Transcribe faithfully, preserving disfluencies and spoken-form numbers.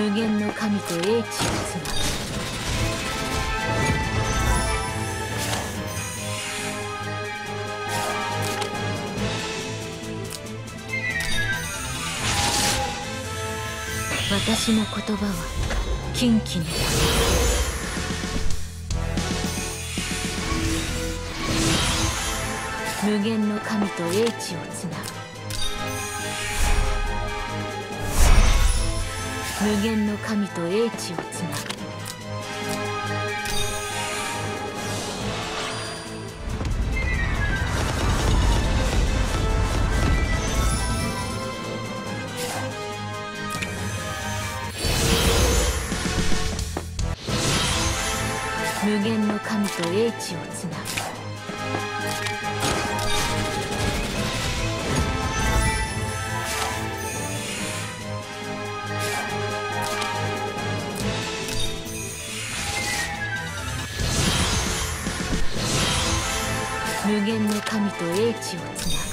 無限の神と英知をつなぐ。私の言葉は禁忌の無限の神と英知をつなぐ。無限の神と英知をつなぐ。無限の神と英知をつなぐ。無限の神と英知をつなぐ。